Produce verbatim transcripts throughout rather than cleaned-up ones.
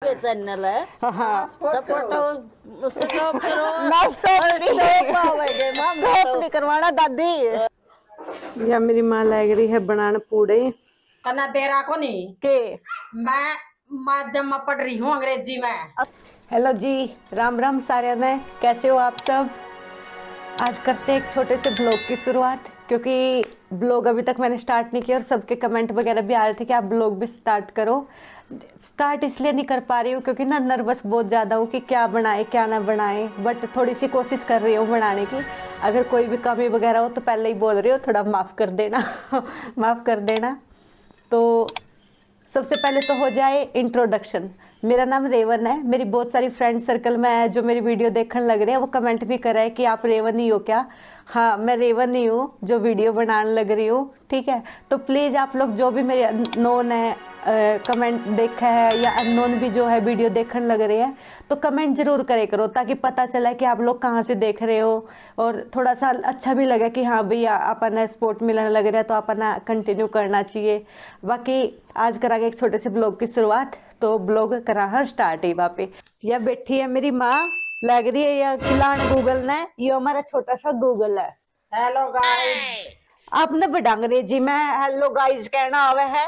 के चैनल है। हाँ सपोर्ट सपोर्ट करो ना स्टॉप नहीं करवाना दादी। या मेरी माँ लग रही है बनाना पूड़े कना बेरा को नहीं के मैं माध्यम में पढ़ रही हूँ अंग्रेजी में। हेलो जी, राम राम सारे ने, कैसे हो आप सब। आज करते हैं एक छोटे से ब्लॉग की शुरुआत, क्योंकि ब्लॉग अभी तक मैंने स्टार्ट नहीं किया और सबके कमेंट वगैरह भी आ रहे थे कि आप ब्लॉग भी स्टार्ट करो। स्टार्ट इसलिए नहीं कर पा रही हूँ क्योंकि ना नर्वस बहुत ज़्यादा हूँ कि क्या बनाए क्या ना बनाए, बट थोड़ी सी कोशिश कर रही हूँ बनाने की। अगर कोई भी कमी वगैरह हो तो पहले ही बोल रही हो, थोड़ा माफ़ कर देना माफ़ कर देना। तो सबसे पहले तो हो जाए इंट्रोडक्शन। मेरा नाम रेवन है। मेरी बहुत सारी फ्रेंड सर्कल में है जो मेरी वीडियो देखने लग रहे हैं, वो कमेंट भी कर रहे हैं कि आप रेवन ही हो क्या। हाँ, मैं रेवन ही हूँ जो वीडियो बनाने लग रही हूँ, ठीक है। तो प्लीज़ आप लोग जो भी मेरे नोन है कमेंट देखा है या अननोन भी जो है वीडियो देखने लग रहे हैं, तो कमेंट जरूर करे करो ताकि पता चले कि आप लोग कहाँ से देख रहे हो, और थोड़ा सा अच्छा भी लगे कि हाँ भैया अपन सपोर्ट मिलने लग रहा है तो अपन कंटिन्यू करना चाहिए। बाकी आज करांगे एक छोटे से ब्लॉग की शुरुआत, तो ब्लॉग करा है स्टार्ट ही। वहाँ पे यह बैठी है मेरी माँ, लग रही है यह खिलान गूगल ने। ये हमारा छोटा सा गूगल है। Hello guys. आपने बड़ा अंग्रेजी में हेलो गाइस कहना आवे है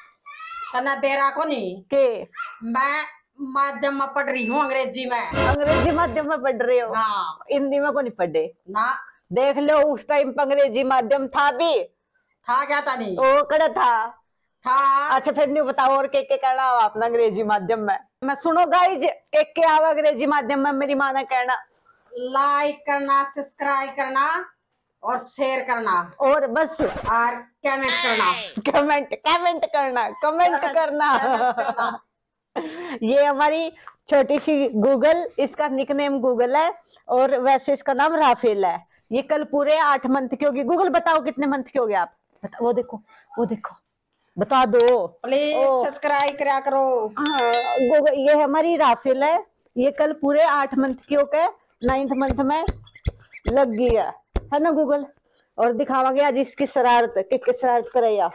कना बेरा को नहीं के मैं माध्यम में पढ़ रही हूँ अंग्रेजी में। अंग्रेजी माध्यम में पढ़ रहे हो? हाँ। हिंदी में को नहीं पढ़े ना। देख लो उस टाइम पर अंग्रेजी माध्यम था भी था क्या था नहीं ओ कड़ा था था। अच्छा फिर नहीं बताओ और के के कहना हो आपने अंग्रेजी माध्यम में। मैं सुनो गाइज, एक के आवा अंग्रेजी माध्यम में मेरी माँ ने कहना लाइक करना, सब्सक्राइब करना और शेयर करना और बस और कमेंट करना कमेंट कमेंट करना कमेंट करना ये हमारी छोटी सी गूगल, इसका निकनेम गूगल है और वैसे इसका नाम राफेल है। ये कल पूरे आठ मंथ की होगी। गूगल बताओ कितने मंथ के हो गए आप, बताओ। वो देखो वो देखो बता दो प्लीज सब्सक्राइब करा करो। हाँ गूगल, ये हमारी राफेल है। ये कल पूरे आठ मंथ की होके नाइन्थ मंथ में लग गई है है ना गूगल। और दिखावांगे आज इसकी शरारत कि किस शरारत करेगा।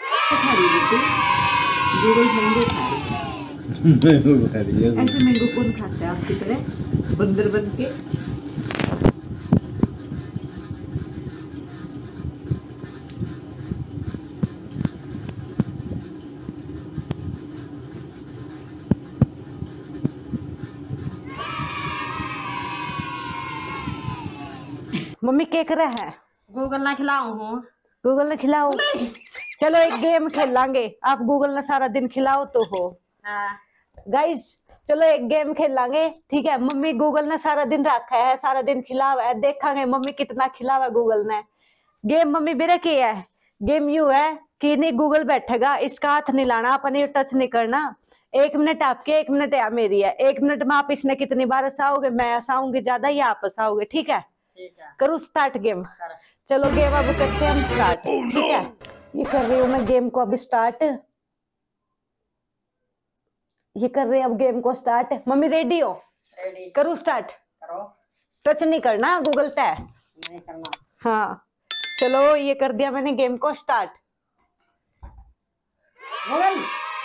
गूगल मैंगो खा रही है। ऐसे मैंगो कौन खाता है आपकी तरह बंदर बन के। मम्मी क्या कर रहा है? गूगल ना खिलाऊं हूँ। गूगल ने खिलाओ। चलो एक गेम खेल लांगे, आप गूगल ने सारा दिन खिलाओ तो हो। हाँ। गाइज चलो एक गेम खेल लांगे, ठीक है। मम्मी गूगल ने सारा दिन रखा है, सारा दिन खिलावा है, देखांगे मम्मी कितना खिलावा गूगल ने। गेम मम्मी बेरा की है। गेम यू है कि नहीं गूगल बैठेगा, इसका हाथ नहीं लाना, अपन टच नहीं करना। एक मिनट आपके, एक मिनट या मेरी है। एक मिनट में आप इसने कितनी बार हंसाओगे, मैं हंसाऊंगी ज्यादा या आप हंसाओगे, ठीक है। करूँ स्टार्ट गेम? चलो गेम अब करते हैं हम स्टार्ट, ठीक है। ये कर रही हूँ मैं गेम को अब स्टार्ट, ये कर रहे हैं अब गेम को स्टार्ट। मम्मी रेडी हो? रेडी। करूँ स्टार्ट? करो। टच नहीं करना, गूगल तय नहीं करना। हाँ चलो ये कर दिया मैंने गेम को स्टार्ट। गूगल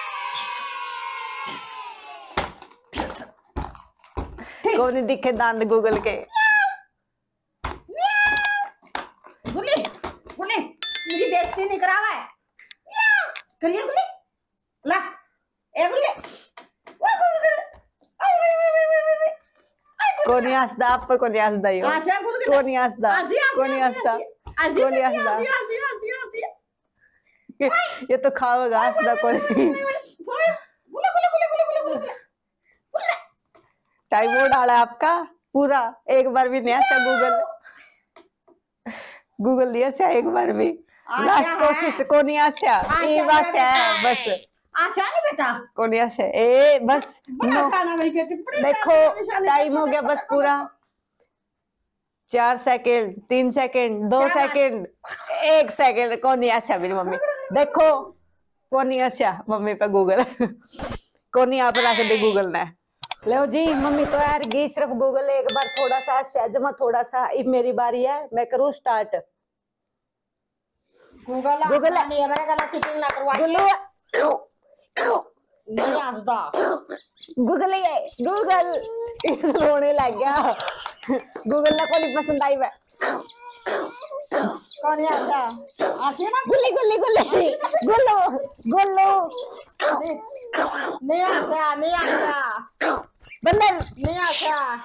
कौन नहीं दिखे दांत गूगल के। गुली गुली मेरी बेइज्जती नहीं करावा है। करिए गुली ला ए गुली कौन हंसदा आप पे, कौन हंसदा यो, कौन हंसदा कौन हंसदा कौन हंसदा। ये तो खाओगा हंसदा कोई। टाइम वो डाला आपका पूरा, एक बार भी नहीं हंसा गूगल। गूगल नहीं हंसा एक बार भी। लास्ट कोशिश कौन नहीं हंसा, ये बस है बस। आशा नहीं बेटा कौन हंसा ए बस। देखो टाइम हो गया बस पूरा। चार सेकंड, तीन सेकंड, दो सेकंड, एक सेकंड। कौन नहीं हंसा मेरी मम्मी, देखो कौन नहीं हंसा मम्मी पे गूगल। कौन नहीं आप रख दे गूगल ने। लो जी मम्मी तो यार गई सिर्फ गूगल एक बार थोड़ा सा हंसा, जमा थोड़ा सा। अब मेरी बारी है, मैं करूँ स्टार्ट। गूगल गूगल नहीं है, मेरे गला चीटिंग ना करवाइए। नहीं हंसदा गूगल ही है गूगल रोने लग गया गूगल ना कोई पसंद आई वै कौन नहीं हंसदा हंसी ना गुल्ली गुल्ली गुल्ली गुल्लू गुल्लू नहीं हंसा नहीं हंसा बंदर नहीं हंसा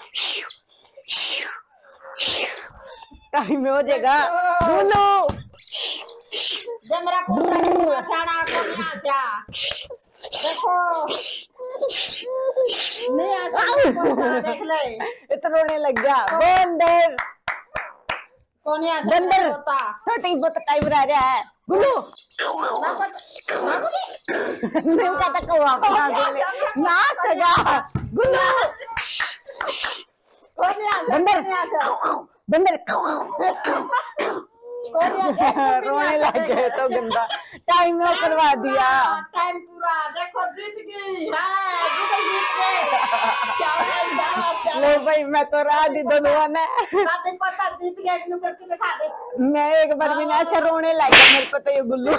टाइम हो जाएगा गुल्लू जब मेरा पोता हंसाना कौन नहीं हंसा देखो नहीं हंसा देख ले इतना रोने लग गया बंदर कौन नहीं हंसा बंदर पोता छोटी बहुत टाइम रह रहा है गुल्लू ना पता नहीं पता कब वापस आ गए ना सगा गुल्लू कौन नहीं हंसा बंदर नहीं हंसा बंदर कौन नहीं हंसा रोने लग गए तो गंदा टाइम में करवा दिया टाइम पूरा देखो जीत गई हां गूगल जीत गए शाबाश शाबाश लो भाई मैं तो राजी दोनों ने बातें पता जीत गए एक नंबर के दिखा दे मैं एक बार भी ना ऐसे रोने लग गया मेरे को तो ये गुल्लू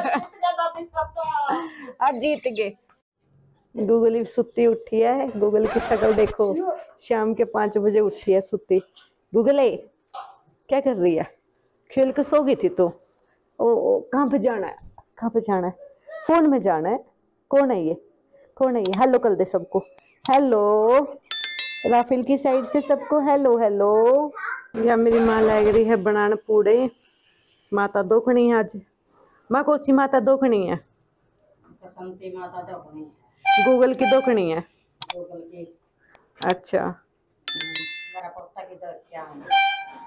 और जीत गए गूगल ही सुत्ती उठी है गूगल की शक्ल देखो शाम के पाँच बजे उठी है सुत्ती गूगल है क्या कर रही है खेल के सो गई थी तो ओ, ओ कहाँ पे जाना है कहाँ पे जाना है फोन में जाना है कौन है ये कौन है ये हेलो कर दे सबको हेलो राफेल की साइड से सबको हेलो हेलो या मेरी माँ लग रही है बनाने पूड़े माता दोखनी है आज माँ कोसी माता दोखनी है बसंती माता दोखनी गूगल की दोखनी है गूगल की अच्छा मेरा पोता की तो क्या है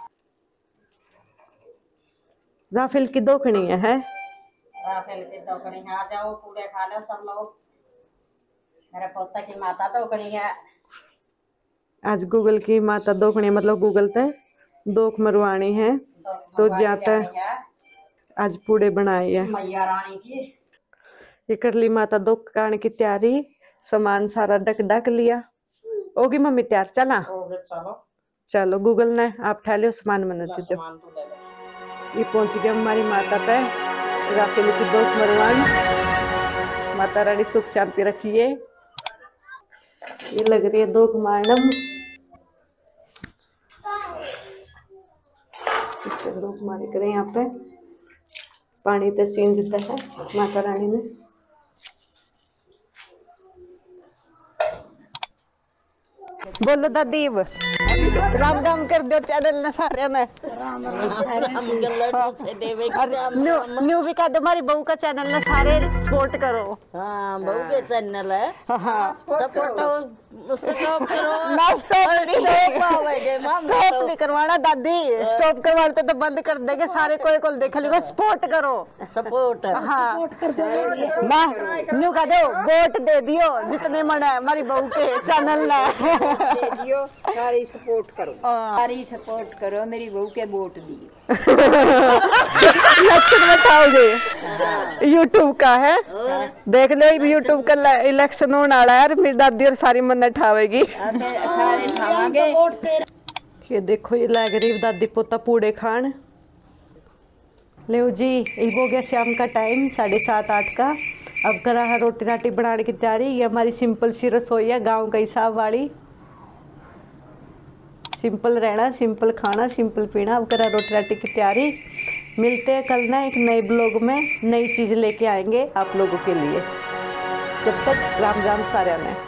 राफेल की दोखनी है, है? राफेल की दोखनी है आ जाओ पूरे खा लो सब लोग मेरे पोता की माता दोखनी है आज गूगल की माता दोखनी मतलब गूगल ते दोख मरवानी है तो जाता है आज पूड़े बनाए है मैया रानी की ये कर ली माता दुकान की तैयारी सामान सारा डक डक लिया होगी मम्मी तैयार चला चलो चलो गूगल ने आप ठा लियो सामान बनाते जो ये पहुंच गया हमारी माता पे राफेल की दोस्त मरवान माता रानी सुख शांति रखिए ये लग रही है दोख मारनम दोख मारे करें यहाँ पे पानी ते सीन दिता है माता रानी ने बोलो दादी राम राम कर दो चैनल ने सारे ने न्यू न्यू भी कह दो हमारी बहू का चैनल ने सारे सपोर्ट करो हाँ बहू के चैनल है हाँ सपोर्ट स्टॉप करो ना स्टॉप नहीं स्टॉप नहीं करवाना दादी स्टॉप करवाते तो बंद कर देंगे सारे कोई को देख लियो सपोर्ट करो सपोर्ट हाँ ना न्यू कह दो वोट दे दियो जितने मन है हमारी बहू के चैनल ने दे दियो सारी सपोर्ट करो सारी सपोर्ट करो मेरी बहू के वोट दियो इलेक्शन बताओगे यूट्यूब का है देख लो यूट्यूब का इलेक्शन होने वाला है मेरी दादी और सारी मन ठावेगी सारे खावांगे ये देखो ये लग रही दादी पोता पूड़े खान ले जी ये हो गया शाम का टाइम साढ़े सात आठ का अब करा है रोटी राटी बनाने की तैयारी ये हमारी सिंपल सी रसोई है गांव का हिसाब वाली सिंपल रहना सिंपल खाना सिंपल पीना अब करा रोटी राटी की तैयारी मिलते हैं कल ना एक नए ब्लॉग में नई चीज़ लेके आएंगे आप लोगों के लिए जब तक राम राम सारे में।